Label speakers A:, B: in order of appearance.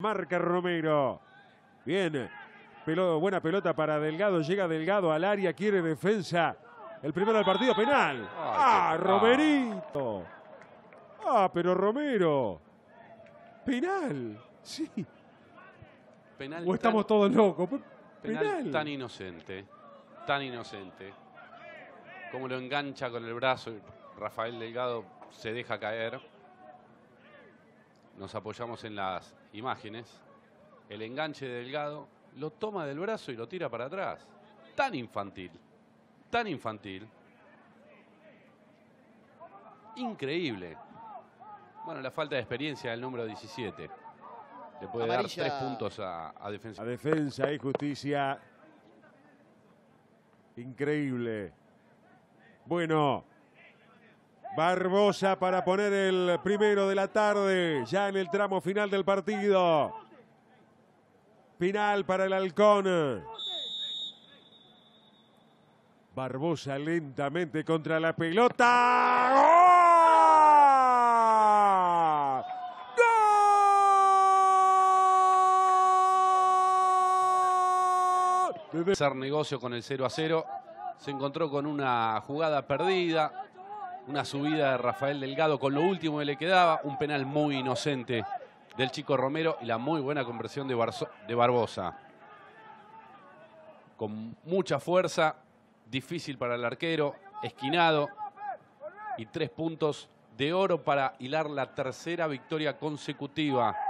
A: Marca Romero. Bien. Buena pelota para Delgado. Llega Delgado al área. Quiere defensa. El primero del partido. Penal. Romerito. Pero Romero. Penal. Sí.
B: Penal.
A: O estamos todos locos.
B: Penal tan inocente. Tan inocente. Como lo engancha con el brazo. Rafael Delgado se deja caer. Nos apoyamos en las imágenes. El enganche de Delgado lo toma del brazo y lo tira para atrás. Tan infantil. Tan infantil. Increíble. Bueno, la falta de experiencia del número 17. Le puede
C: Amarilla.
B: dar 3 puntos a Defensa.
A: A Defensa y Justicia. Increíble. Bueno. Barbosa para poner el primero de la tarde. Ya en el tramo final del partido. Penal para el Halcón. Barbosa lentamente contra la pelota. ¡Gol!
B: Hacer negocio con el 0-0. Se encontró con una jugada perdida. Una subida de Rafael Delgado con lo último que le quedaba. Un penal muy inocente del chico Romero y la muy buena conversión de Barbosa. Con mucha fuerza, difícil para el arquero, esquinado. Y 3 puntos de oro para hilar la tercera victoria consecutiva